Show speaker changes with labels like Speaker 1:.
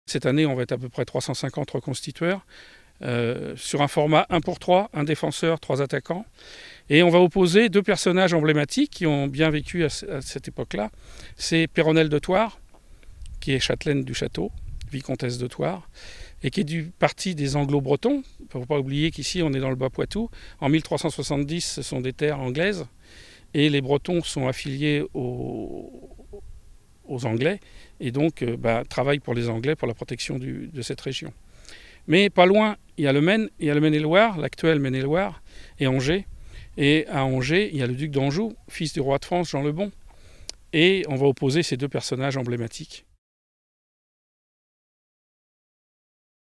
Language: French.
Speaker 1: Cette année, on va être à peu près 350 reconstitueurs, sur un format 1 pour 3, un défenseur, 3 attaquants. Et on va opposer 2 personnages emblématiques qui ont bien vécu à cette époque-là. C'est Péronnelle de Thouars, qui est châtelaine du château, vicomtesse de Thouars, et qui est du parti des Anglo-Bretons. Il ne faut pas oublier qu'ici, on est dans le Bas-Poitou. En 1370, ce sont des terres anglaises, et les Bretons sont affiliés aux Anglais, et donc travaillent pour les Anglais pour la protection de cette région. Mais pas loin, il y a le Maine, il y a le Maine-et-Loire, l'actuel Maine-et-Loire, et Angers. Et à Angers, il y a le duc d'Anjou, fils du roi de France, Jean le Bon. Et on va opposer ces 2 personnages emblématiques.